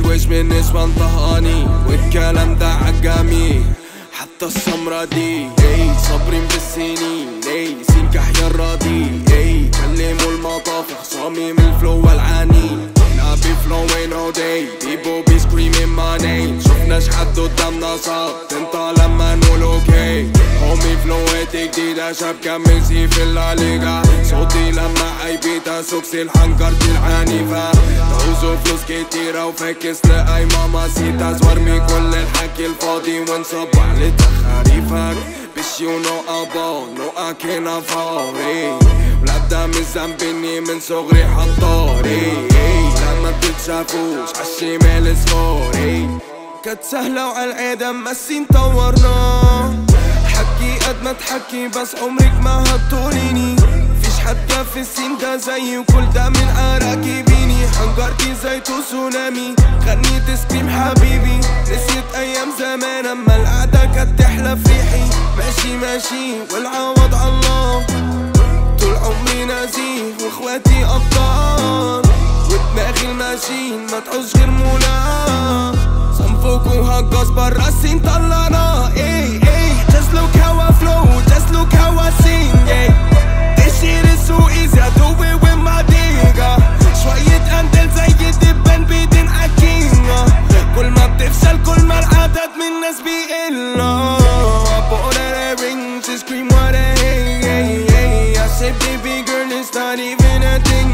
وش من نسوان طهقاني والكلام ده عجامي حتى السمرة دي صابرين بالسنين سين كحيا الراضي كلموا المطاف خصامي من الفلو والعاني I be flowing all day people be screaming my name شفناش حد قدامنا صاب انت لما نقول اوكي homie فلواتي جديدة شاب كمل سيف الليجا صوتي لما عيبيتا سوكسي الحنكرتي العنيفة تعوزوا فلوس كتيرة وفاكس لأي ماما سيتاس وارمي كل الحكي الفاضي ونصبح لتخاريفك bitch you know about no I can't afford ولاد ده مش ذنبني من صغري حطاري لما بتتشافوش عالشمال صفاري كانت سهلة وعالعادة مسين طورنا حكي قد ما تحكي بس عمرك ما هتطوليني فيش حد جا في السين ده زيي وكل ده من عراكبيني حنجرتي زي تسونامي غني تسكريم حبيبي نسيت ايام زمان اما القعدة كانت تحلى في ريحي ماشي ماشي والعوض عالله طول عمري نزيه واخواتي ابطال ودماغي الماشين ما تعوز غير مولا صنفوك وهجاص برا السين طلعنا just look how I flow just look how I sing this shit is so easy I do it with my nigga شوية قندل زي الدبان بيدين عكينة كل ما بتفشل كل ما العدد من الناس بيقل I bought her a ring she scream what a hey I said baby girl it's not even a thing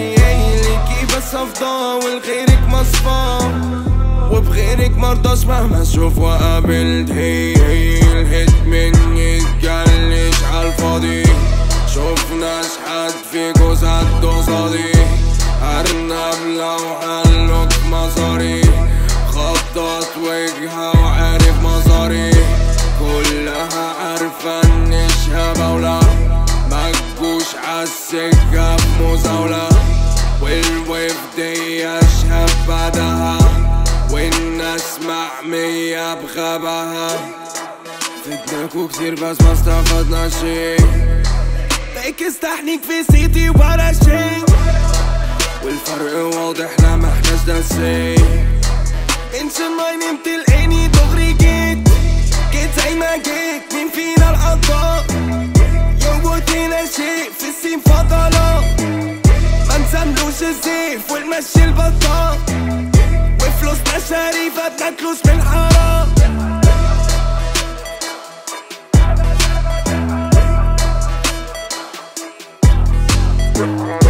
ليكي بس أفضل والغيرك مصفى وبغيرك مرضاش مهما اشوف وقابلت هي الهيت مني اتجلش عالفاضي شوفناش حد فيكو زاد قصادي أرنب لو حلوك مصاري خطط وجهها وعارف مصاري كلها عارفة اني شهابة ولا مجوش عالسكة بمزاولة والويف دي اشهب بعدها والناس معمية بغبها فدناكو كتير بس ما استفدنا شي فاكس تحنيك في سيتي ولا شي والفرق واضح لا محناش داسين انشن ماي نمت تلقيني دغري جيت زي ما جيت مين فينا العطاء يوتينا شيء في السين فضلا ما نسملوش الزيف والمشي البطال وفلوسنا شريفة بناكلوش من الحرام